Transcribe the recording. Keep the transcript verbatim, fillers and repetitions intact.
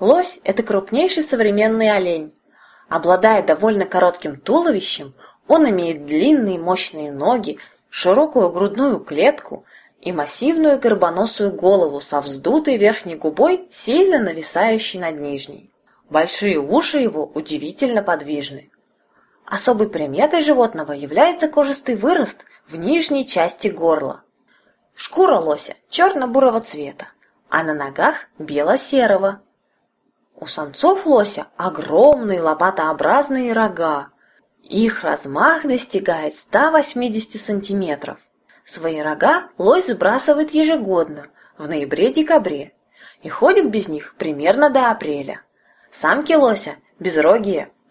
Лось – это крупнейший современный олень. Обладая довольно коротким туловищем, он имеет длинные мощные ноги, широкую грудную клетку и массивную горбоносую голову со вздутой верхней губой, сильно нависающей над нижней. Большие уши его удивительно подвижны. Особой приметой животного является кожистый вырост в нижней части горла. Шкура лося черно-бурого цвета, а на ногах бело-серого. У самцов лося огромные лопатообразные рога. Их размах достигает ста восьмидесяти сантиметров. Свои рога лось сбрасывает ежегодно, в ноябре-декабре, и ходит без них примерно до апреля. Самки лося безрогие.